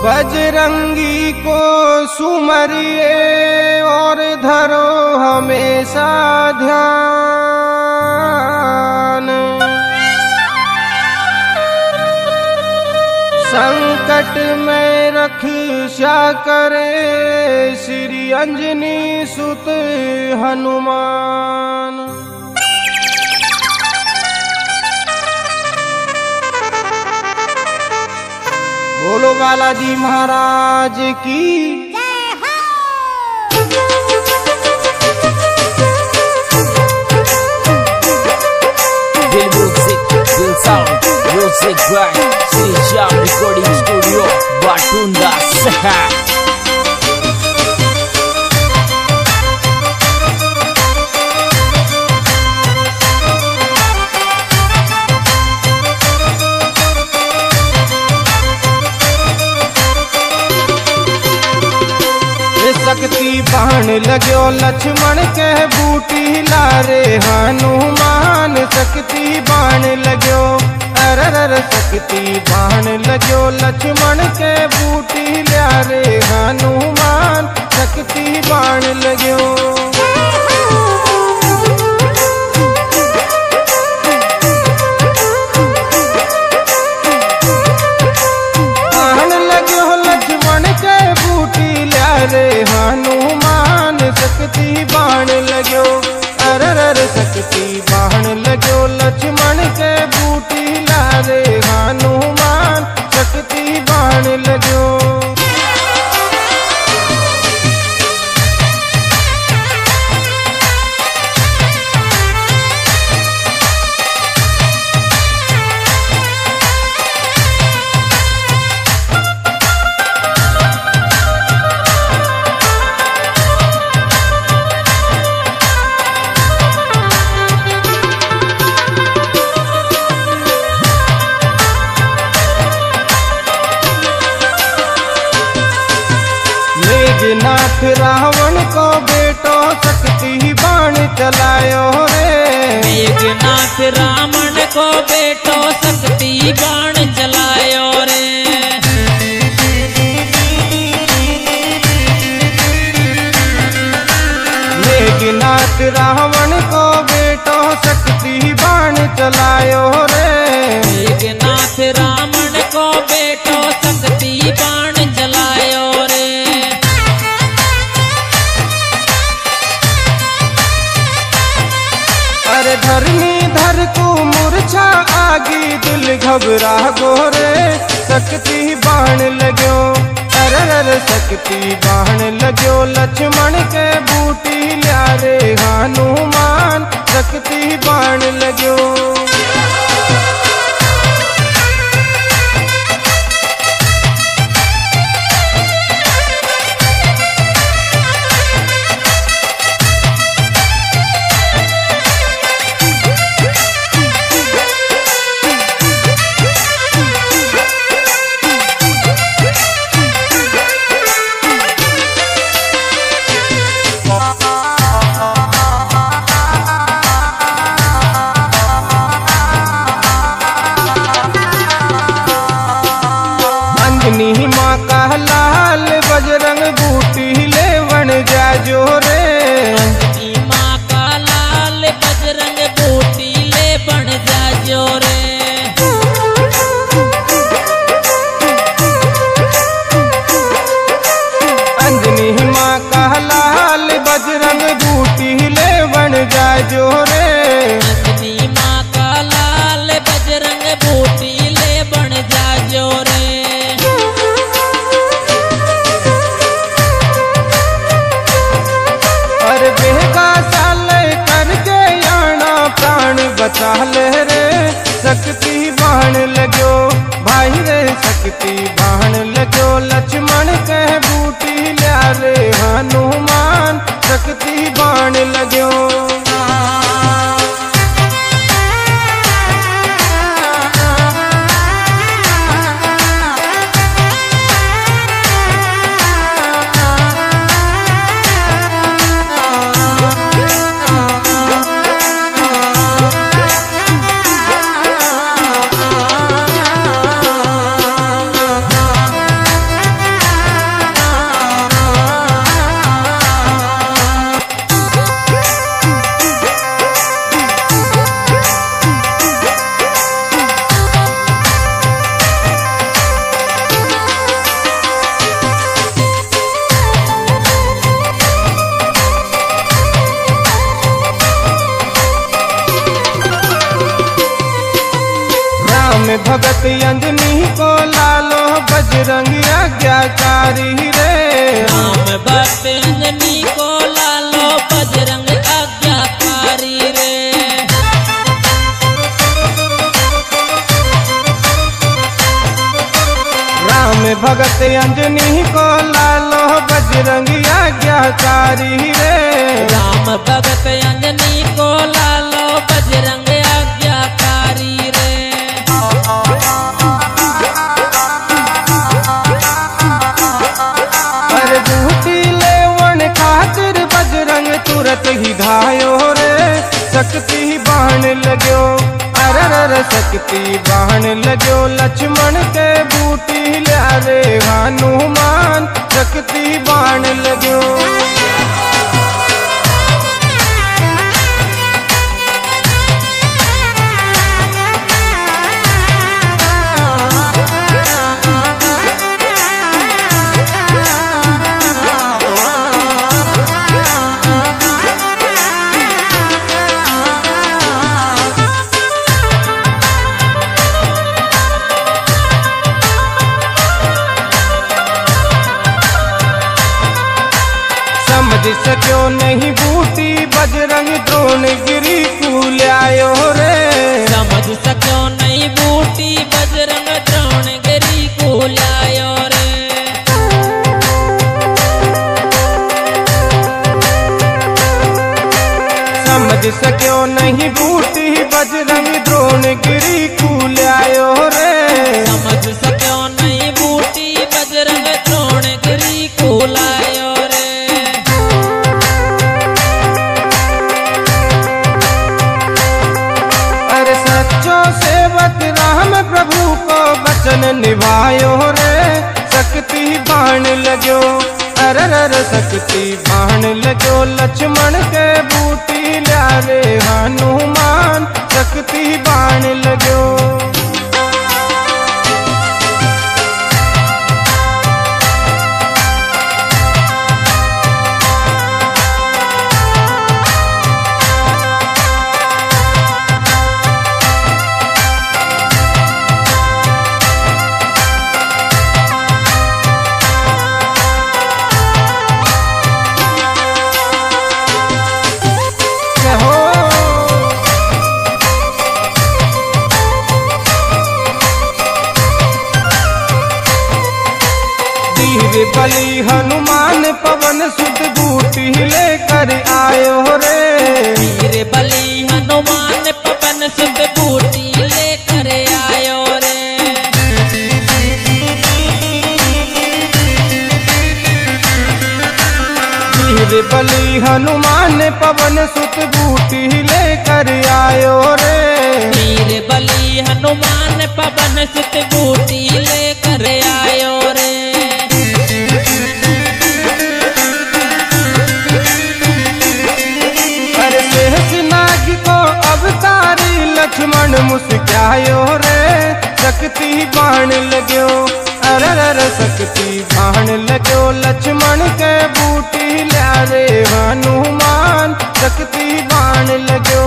बजरंगी को सुमरिए और धरो हमेशा ध्यान। संकट में रक्षा करे श्री अंजनी सुत हनुमान। बोलो बालाजी महाराज की Dil music Dil sound music by Shri Shyam recording studio Batunda शहर। शक्ति बाण लगो लक्ष्मण के बूटी लारे हनुमान। शक्ति बाण लगो अरर शक्ति बाण लगो लक्ष्मण के बूटी लारे हनुमान। शक्ति बाण लगो रे हनुमान। शक्ति बाण लगो अरर शक्ति बाण लगो लक्ष्मण के बूटी लारे हनुमान। शक्ति बाण लगो नाथ रावण को बेटो शक्ति बाण चलायो रे। मेघनाथ रावण को बेटो शक्ति बाण चलायो रे। मेघनाथ रावण को बेटो शक्ति बाण चलायो रे। मेघनाथ रावण को बेटो शक्ति बाण चलायो रे। अरे धरनीधर को मूर्छा आगी दिल घबरा गोरे। शक्ति बाण लगो अरर शक्ति बाण लगो लक्ष्मण के बूटी लारे हनुमान। शक्ति बाण लगो माँ का लाल बजरंग बूटी ले बन जाजो रे। माँ का लाल बजरंग बूटी ले बन जाजो रे। अंजनी माँ का लाल बजरंग बूटी ले बन जाजो रे। अंजनी माँ का लाल बजरंग बूटी ले बन जाजो रे। बचा ले रे शक्ति बाण लगो भाई रे। शक्ति बाण लगो लक्ष्मण के बूटी लारे हनुमान। शक्ति बाण लगो भगत अंजनी को लालो बजरंग आज्ञाकारी रे। राम भक्त अंजनी को लालो बजरंग आज्ञाकारी रे। राम भगत अंजनी को लालो बजरंग आज्ञाकारी रे। राम भगत अंजनी को लालो बजरंग आज्ञाकारी रे। अरे बूटी लेवन खातिर बजरंग तुरत ही धायो रे। शक्ति बाण लगो अरर शक्ति बाण लगो लक्ष्मण के बूटी लिया रे हनुमान शक्ति बाण लगो। समझ सको नहीं बूटी बजरंग द्रोणगिरी कूल आयो रे। समझ सको नहीं बूटी बजरंग द्रोणगिरी कूल आयो रे। समझ सको नहीं बूटी बजरंग द्रोणगिरी कूल आयो रे। समझ सको नहीं बूटी बजरंग द्रोणगिरी कूल आयो रे। सेवक राम प्रभु को वचन निभायो रे। शक्ति बाण लगो अरर शक्ति बाण लगो लक्ष्मण के बूटी लिया रे हनुमान शक्ति बाण लगो। वीर बलि हनुमान पवन सुत बूटी लेकर आयो रे। वीर बलि हनुमान पवन सुत बूटी लेकर आयो रे। वीर बलि हनुमान पवन सुत बूटी लेकर आयो रे। वीर बलि हनुमान पवन सुत बूटी लेकर आयो रे। नाग को अवतारी लक्ष्मण मुस्कायो रे। शक्ति बाण लगो अरर शक्ति बाण लगो लक्ष्मण के बूटी लिया रे हनुमान शक्ति बाण लगो।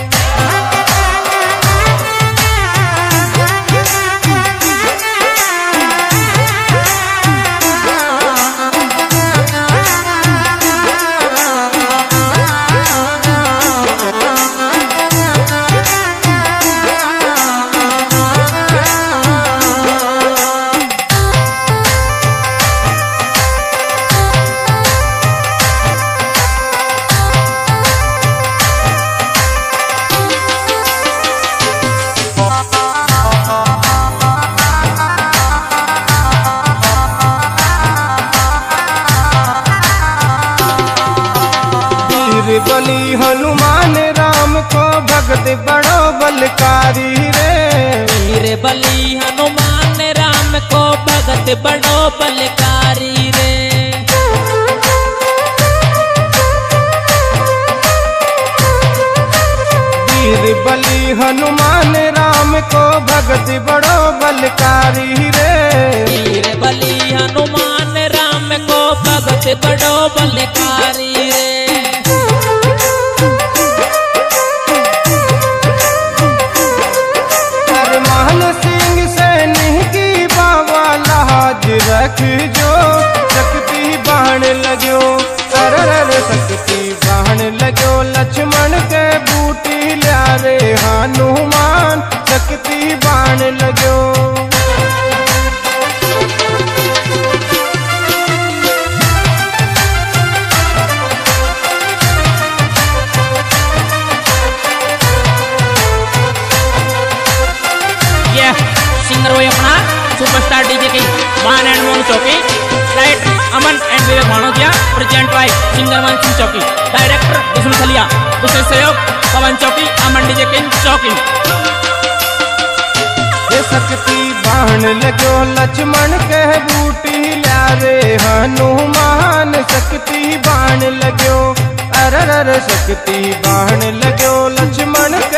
बलि हनुमान राम को भगत बड़ो बलकारी रे। वीर बलि हनुमान राम को भगत बड़ो बलकारी रे। वीर बलि हनुमान राम को भगत बड़ो बलकारी रे। वीर बलि हनुमान राम को भगत बड़ो बलकारी रे। Maan Singh superstar DJ king Maan and Mon Chauki, write Aman and Vivek Bhanotiya, present by singer Maan Singh चौकी, डायरेक्टर विष्णु थलिया, विशेष सहयोग पवन चौकी, अमन डीजे किंग चौकी। शक्ति बाण लगो लक्ष्मण कह बूटी ल्यारे हनुमान, शक्ति बाण लगो अरर शक्ति बाण लगो लक्ष्मण